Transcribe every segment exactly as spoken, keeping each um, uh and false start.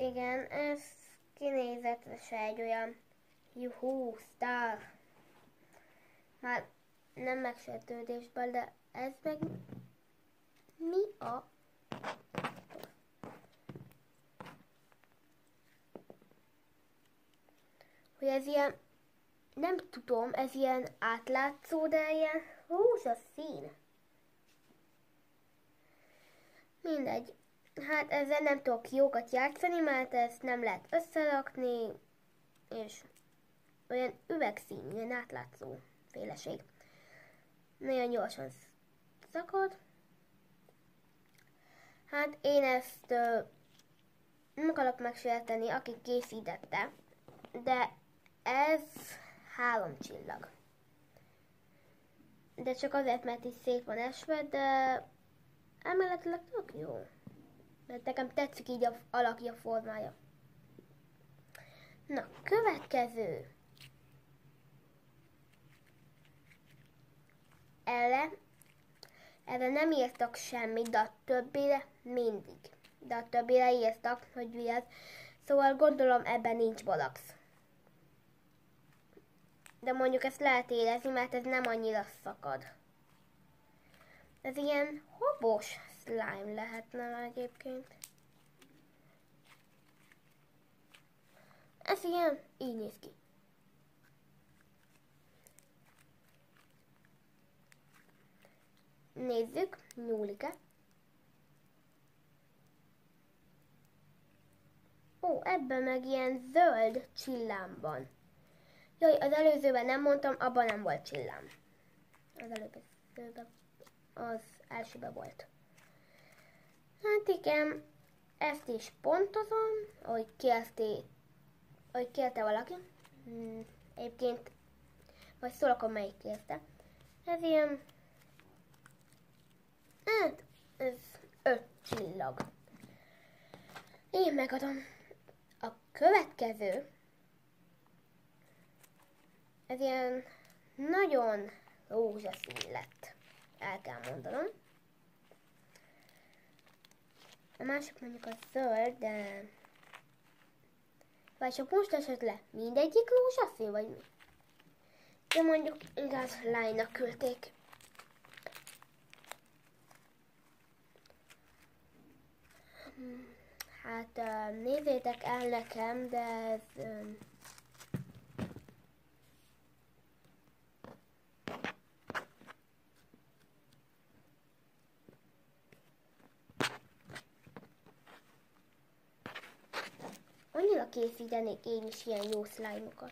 Igen, ez kinézetre se egy olyan juhú, sztár. Már nem megsértődésből, de ez meg mi a... Hogy ez ilyen, nem tudom, ez ilyen átlátszó, de ilyen rózsaszín. Mindegy. Hát ezzel nem tudok jókat játszani, mert ezt nem lehet összerakni, és olyan üvegszín, ilyen átlátszó féleség. Nagyon gyorsan szakad. Hát én ezt ö, nem akarok megsérteni, aki készítette, de ez három csillag. De csak azért, mert így szét van esve, de emeletileg tök jó. Mert nekem tetszik így a alakja, formája. Na, következő. Erre, erre nem írtak semmit, de a többire mindig. De a többire írtak, hogy vigyázz. Szóval gondolom ebben nincs balax. De mondjuk ezt lehet érezni, mert ez nem annyira szakad. Ez ilyen hobos slime lehetne egyébként. Ez ilyen, így néz ki. Nézzük, nyúlik-e? Ó, ebben meg ilyen zöld csillám van. Jaj, az előzőben nem mondtam, abban nem volt csillám. Az előzőben, az elsőben volt. Hát igen, ezt is pontozom, ahogy kérté, ahogy kérte valaki. Hmm, egyébként, majd szólok, hogy melyik kérte. Ez ilyen, hát, ez öt csillag. Én megadom. A következő, ez ilyen nagyon rózsaszín lett, el kell mondanom. A másik mondjuk a zöld, de... Vagy csak most esett le, mindegyik rózsaszín, vagy mi? De mondjuk igaz lánynak küldték. Hát nézzétek el nekem, de ez... Annyira készítenék én is ilyen jó slime-okat.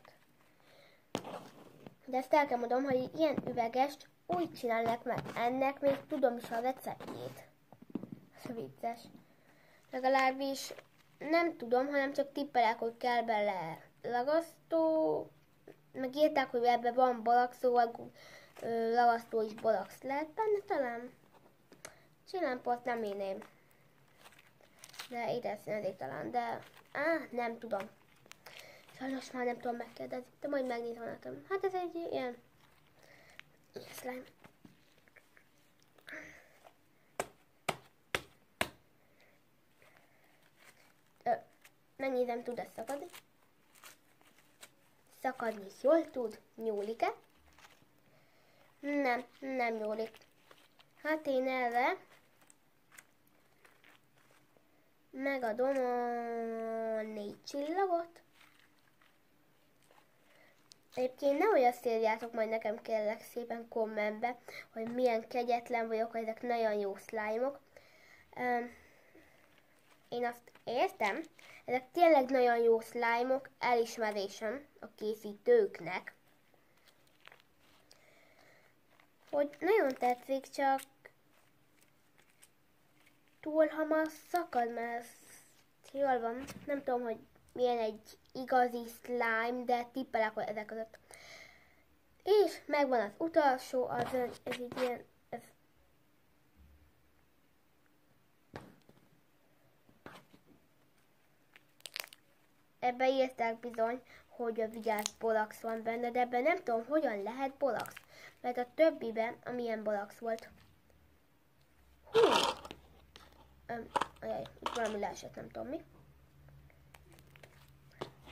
De ezt el kell mondom, hogy ilyen üvegest úgy csinálnak, mert ennek még tudom is a receptjét. Ez vicces. Legalábbis nem tudom, hanem csak tippelek, hogy kell bele ragasztó. Meg írták, hogy ebben van balax, szóval ragasztó is balax lehet benne talán. Csillámport nem írném. De ide színezik talán, de á, nem tudom. Sajnos már nem tudom megkérdezni, de majd megnézem nekem. Hát ez egy ilyen, ilyen slime. Ö, megnézem, tud ezt szakadni? Szakadni is jól tud. Nyúlik-e? Nem, nem nyúlik. Hát én erre megadom a négy csillagot. Egyébként nehogy azt írjátok majd nekem kérlek szépen kommentbe, hogy milyen kegyetlen vagyok, hogy ezek nagyon jó slime-ok. Én azt értem, ezek tényleg nagyon jó slime-ok, elismerésem a készítőknek. Hogy nagyon tetszik, csak túl hamar szakad, mert jól van. Nem tudom, hogy milyen egy igazi slime, de tippelek, hogy ezek között. És megvan az utolsó, az ez így ilyen, ez ebbe írták bizony, hogy a vigyázz bolax van benne, de ebben nem tudom, hogyan lehet bolax. Mert a többiben, amilyen bolax volt. Hú! Öm, ajaj, itt valami leesett, nem tudom mi.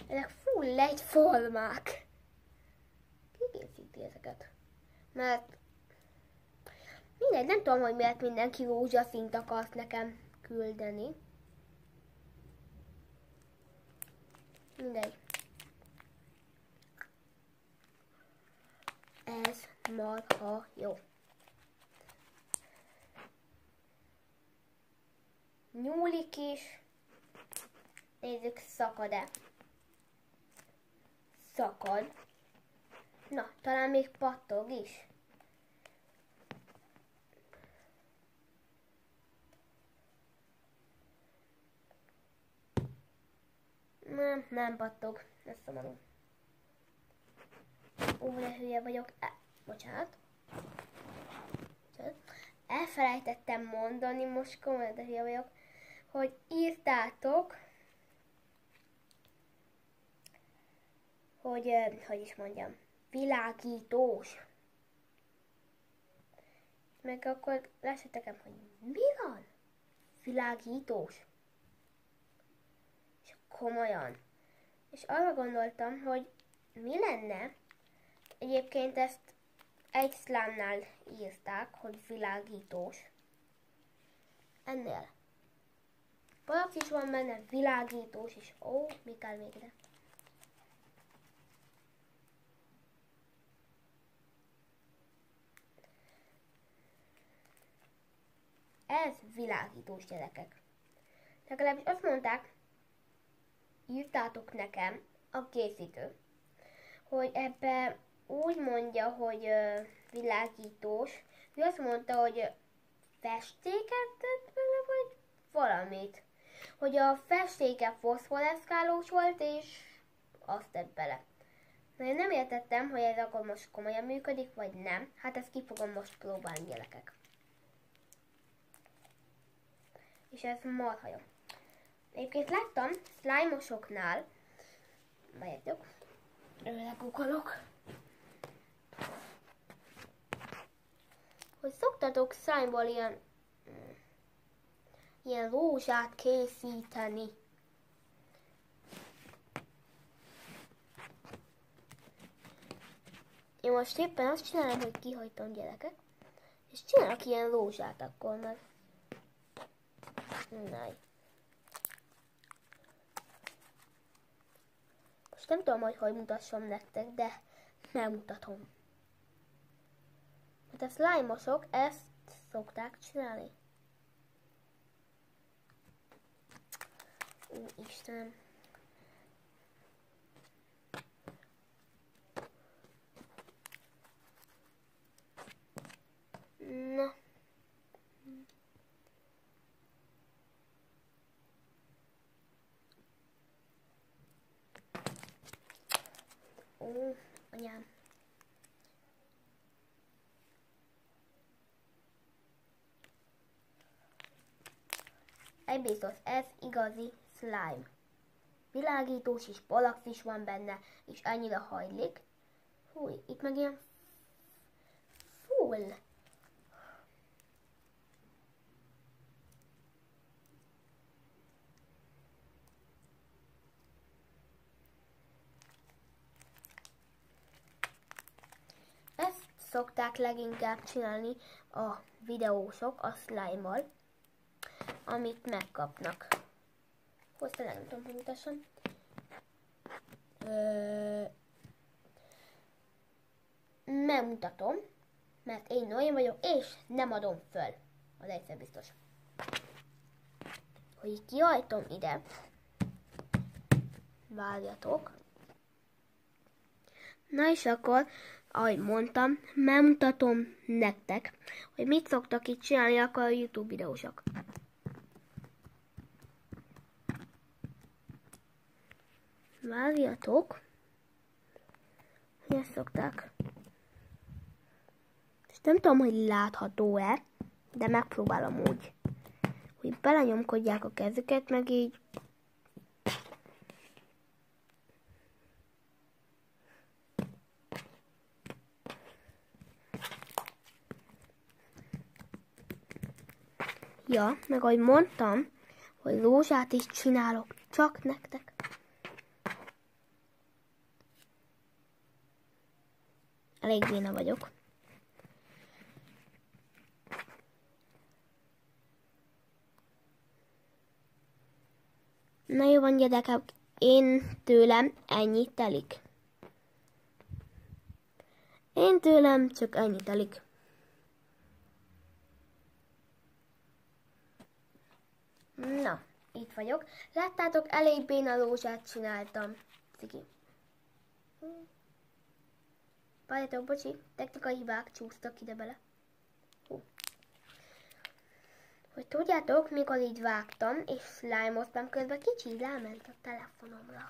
Ezek full egyformák. Ki készíti ezeket? Mert mindegy, nem tudom, hogy miért mindenki rózsaszínt akart nekem küldeni. Mindegy. Ez marha jó. Nyúlik is. Nézzük, szakad-e. Szakad. Na, talán még pattog is. Nem, nem pattog. Ez szomorú. Ó, de hülye vagyok. E, bocsánat. Elfelejtettem mondani, most komolyan, de hülye vagyok, hogy írtátok, hogy, hogy is mondjam, világítós. Meg akkor lássátok, hogy mi van? Világítós. És komolyan. És arra gondoltam, hogy mi lenne, egyébként ezt egy szlámnál írták, hogy világítós. Ennél. Valaki is van benne, világítós is. Ó, mi kell még ide? Ez világítós, gyerekek. Legalábbis azt mondták, írtátok nekem a készítő, hogy ebbe úgy mondja, hogy ö, világítós. Ő azt mondta, hogy festéket tett bele, vagy valamit. Hogy a festéke foszforeszkálós volt, és azt tett bele. Na, én nem értettem, hogy ez akkor most komolyan működik, vagy nem. Hát ezt ki fogom most próbálni, gyerekek. És ez marha jó. Egyébként láttam slime-osoknál, várjátok, legukolok, hogy szoktatok slime-ból ilyen, ilyen rózsát készíteni. Én most éppen azt csinálom, hogy kihagytam, gyerekek, és csinálok ilyen rózsát akkor meg. Náj. Most nem tudom, hogy hogy mutassam nektek, de megmutatom. Hát a slime-osok ezt szokták csinálni. Ó, Istenem. Na. Ó, anyám. Egy biztos, ez igazi slime. Világítós is, palax is van benne, és annyira hajlik. Fúj, itt meg ilyen full. Ezt szokták leginkább csinálni a videósok a slime-mal, amit megkapnak. Hozzá nem tudom, hogy mutassam. Ö... Megmutatom, mert én olyan vagyok, és nem adom föl. Az egyszer biztos. Hogy kihajtom ide. Várjatok. Na és akkor, ahogy mondtam, megmutatom nektek, hogy mit szoktak itt csinálni akkor a YouTube videósok. Várjatok. Ezt szokták. És nem tudom, hogy látható-e, de megpróbálom úgy, hogy belenyomkodják a kezüket, meg így. Ja, meg ahogy mondtam, hogy rózsát is csinálok csak nektek. elég béna vagyok. Na jó van, gyerekek, én tőlem ennyi telik. Én tőlem csak ennyi telik. Na, itt vagyok. Láttátok, elég béna lózsát csináltam. Cigi. Várjátok, bocsi, technikai hibák csúsztak ide bele. Hú. Hogy tudjátok, mikor így vágtam, és slime-oztam, közben kicsi ráment a telefonomra.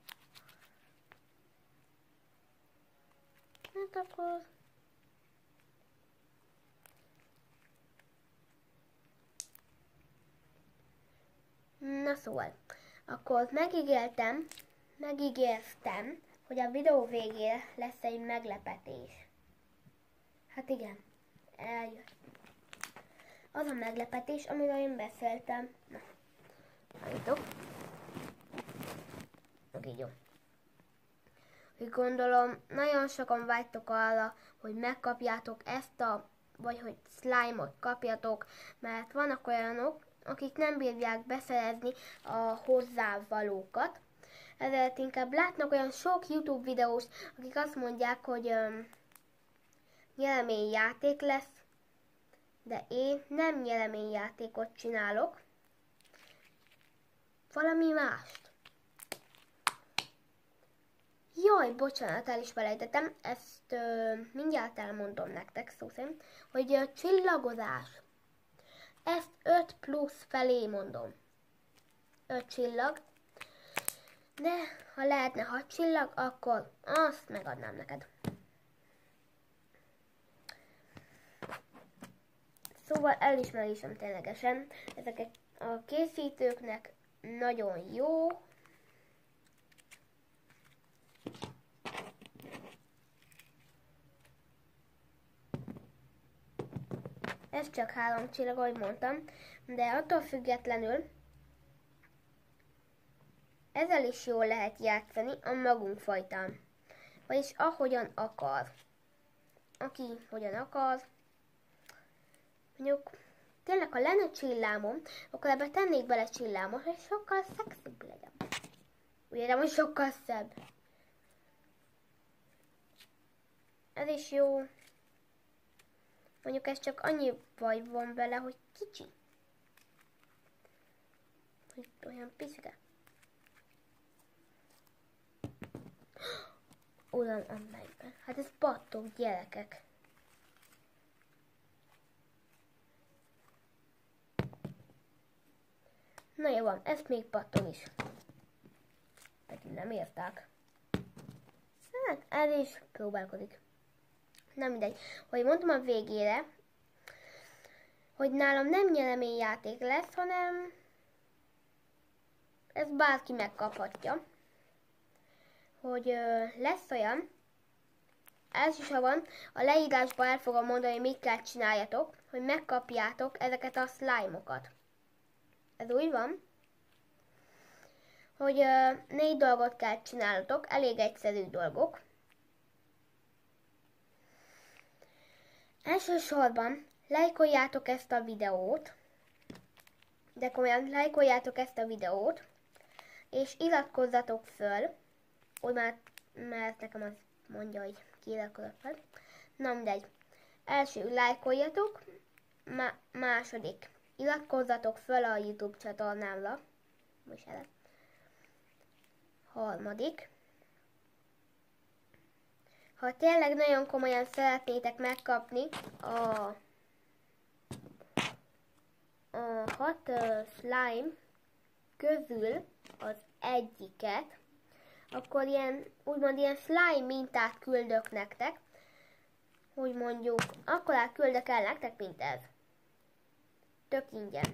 Hát akkor... Na szóval, akkor megígértem, megígértem, hogy a videó végére lesz egy meglepetés. Hát igen, eljött. Az a meglepetés, amiről én beszéltem. Na, állítok. Oké, jó. Úgy gondolom, nagyon sokan vágytok arra, hogy megkapjátok ezt a, vagy hogy slime-ot kapjatok, mert vannak olyanok, akik nem bírják beszerezni a hozzávalókat. Ezért inkább látnak olyan sok YouTube videós, akik azt mondják, hogy um, nyereményjáték lesz, de én nem nyereményjátékot csinálok, valami mást. Jaj, bocsánat, el is felejtettem, ezt ö, mindjárt elmondom nektek szó szerint, hogy ö, csillagozás. Ezt öt plusz felé mondom. öt csillag. De ha lehetne hat csillag, akkor azt megadnám neked. Szóval elismerésem ténylegesen. Ezek a készítőknek nagyon jó. Ez csak három csillag, ahogy mondtam, de attól függetlenül ezzel is jól lehet játszani a magunk fajtán. Vagyis ahogyan akar. Aki hogyan akar. Mondjuk, tényleg, ha lenne csillámom, akkor ebbe tennék bele csillámot, hogy sokkal szexibb legyen. Ugye, de most sokkal szebb. Ez is jó. Mondjuk ez csak annyi baj van vele, hogy kicsi. Hogy olyan picike. Uram, amelyben. Hát ez pattog, gyerekek. Na jó van, ezt még pattog is. Pedig nem érták. Hát, ez is próbálkozik. Nem mindegy. Hogy mondtam a végére, hogy nálam nem nyereményjáték lesz, hanem ez bárki megkaphatja. Hogy ö, lesz olyan, elsősorban a leírásban el fogom mondani, hogy mit kell csináljatok, hogy megkapjátok ezeket a slime-okat. Ez úgy van, hogy ö, négy dolgot kell csinálnotok, elég egyszerű dolgok. Elsősorban lájkoljátok ezt a videót, de komolyan lájkoljátok ezt a videót, és iratkozzatok föl, úgy már, mert nekem az mondja, hogy kiiratkozzatok fel. Na mindegy. Első, lájkoljatok, má második, iratkozzatok föl a YouTube csatornámra, most el. Harmadik, ha tényleg nagyon komolyan szeretnétek megkapni a, a hat uh, slime közül az egyiket, akkor ilyen, úgymond ilyen slime mintát küldök nektek, hogy mondjuk, akkor küldök el nektek, mint ez. Tök ingyen.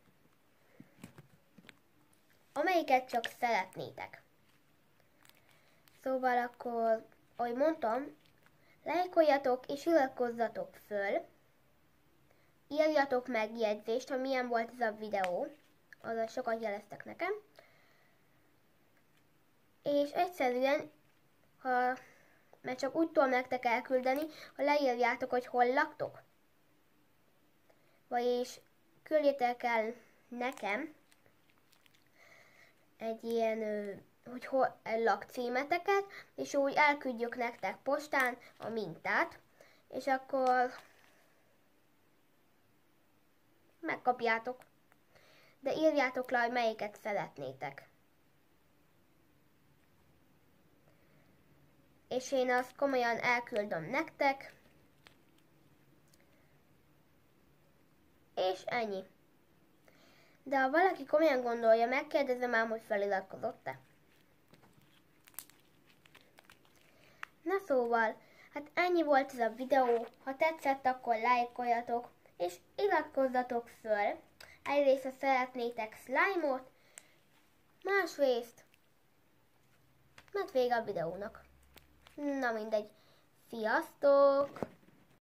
Amelyiket csak szeretnétek. Szóval akkor, ahogy mondtam, lájkoljatok és iratkozzatok föl, írjatok megjegyzést, ha milyen volt ez a videó, azzal sokat jeleztek nekem, és egyszerűen, ha mert csak úgy tudom nektek elküldeni, ha leírjátok, hogy hol laktok. Vagyis küldjétek el nekem egy ilyen, hogy hol lakcímeteket, és úgy elküldjük nektek postán a mintát, és akkor megkapjátok. De írjátok le, hogy melyiket szeretnétek. És én azt komolyan elküldöm nektek. És ennyi. De ha valaki komolyan gondolja, megkérdezem ám, hogy feliratkozott-e. Na szóval, hát ennyi volt ez a videó. Ha tetszett, akkor lájkoljatok, és iratkozzatok föl. Egyrészt, ha szeretnétek slime-ot, másrészt, mert vége a videónak. Na mindegy. Sziasztok!